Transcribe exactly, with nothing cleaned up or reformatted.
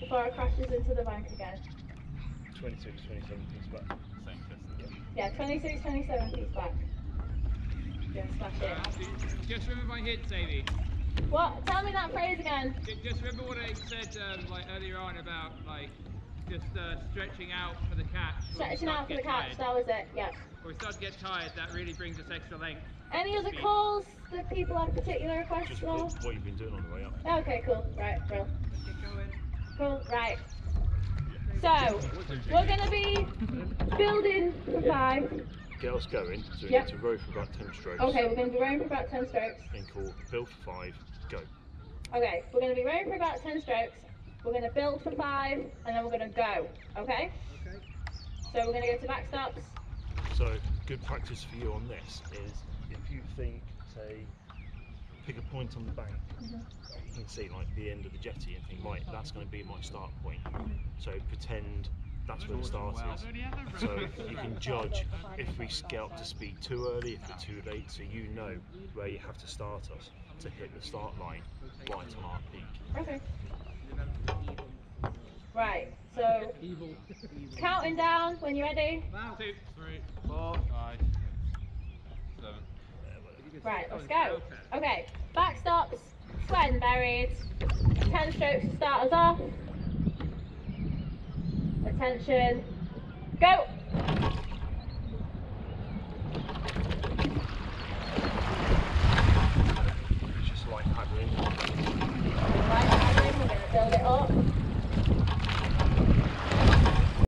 before it crashes into the bank again. twenty-six, twenty-seven feet back. Same distance. Yeah, twenty-six, twenty-seven feet back. Yeah, smash it. Uh, just remember my hint, Sadie. What? Tell me that phrase again. Just remember what I said um, like earlier on about like just uh, stretching out for the catch. Stretching out for the catch, that was it, yeah. When we start to get tired, that really brings us extra length. Any other calls that people have particular requests Just for? what you've been doing on the way up. Okay, cool. Right, bro. Get going. Cool, right. So, we're going to be building for five. Get us going, so we Yep. need to row for about ten strokes. Okay, we're going to be rowing for about ten strokes. And call build for five, go. Okay, we're going to be rowing for about ten strokes. We're going to build for five, and then we're going to go. Okay? Okay. So we're going to go to backstops. So, good practice for you on this is if you think, say, pick a point on the bank, Mm-hmm. you can see like the end of the jetty and think, right, that's going to be my start point. So pretend that's where the start is. So you can judge if we get up to speed too early, if we're too late, so you know where you have to start us to hit the start line right on our peak. Okay. Right, so counting down when you're ready. One, two, three, four, five, seven. Right, let's go. Okay, backstops, when buried, ten strokes to start us off. Attention, go!